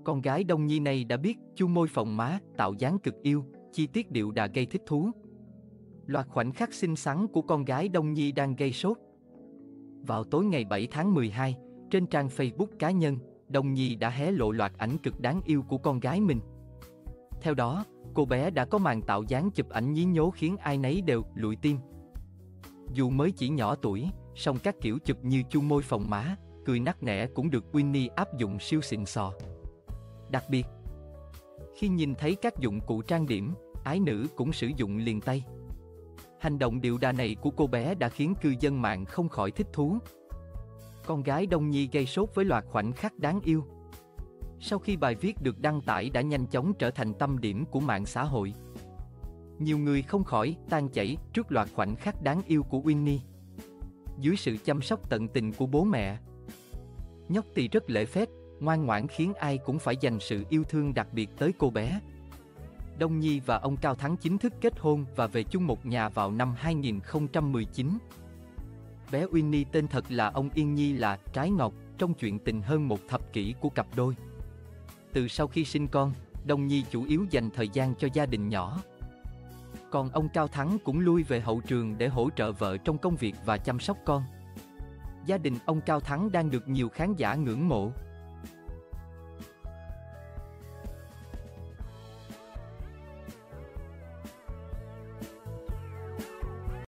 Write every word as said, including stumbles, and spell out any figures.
Con gái Đông Nhi này đã biết chu môi phồng má, tạo dáng cực yêu, chi tiết điệu đà gây thích thú. Loạt khoảnh khắc xinh xắn của con gái Đông Nhi đang gây sốt. Vào tối ngày bảy tháng mười hai, trên trang Facebook cá nhân, Đông Nhi đã hé lộ loạt ảnh cực đáng yêu của con gái mình. Theo đó, cô bé đã có màn tạo dáng chụp ảnh nhí nhố khiến ai nấy đều lụi tim. Dù mới chỉ nhỏ tuổi, song các kiểu chụp như chu môi phồng má, cười nắc nẻ cũng được Winnie áp dụng siêu xịn sò. Đặc biệt, khi nhìn thấy các dụng cụ trang điểm, ái nữ cũng sử dụng liền tay. Hành động điệu đà này của cô bé đã khiến cư dân mạng không khỏi thích thú. Con gái Đông Nhi gây sốt với loạt khoảnh khắc đáng yêu. Sau khi bài viết được đăng tải đã nhanh chóng trở thành tâm điểm của mạng xã hội. Nhiều người không khỏi tan chảy trước loạt khoảnh khắc đáng yêu của Winnie. Dưới sự chăm sóc tận tình của bố mẹ, nhóc tỳ rất lễ phép, ngoan ngoãn khiến ai cũng phải dành sự yêu thương đặc biệt tới cô bé. Đông Nhi và ông Cao Thắng chính thức kết hôn và về chung một nhà vào năm hai nghìn không trăm mười chín. Bé Winnie tên thật là ông Yên Nhi là trái ngọt trong chuyện tình hơn một thập kỷ của cặp đôi. Từ sau khi sinh con, Đông Nhi chủ yếu dành thời gian cho gia đình nhỏ. Còn ông Cao Thắng cũng lui về hậu trường để hỗ trợ vợ trong công việc và chăm sóc con. Gia đình ông Cao Thắng đang được nhiều khán giả ngưỡng mộ.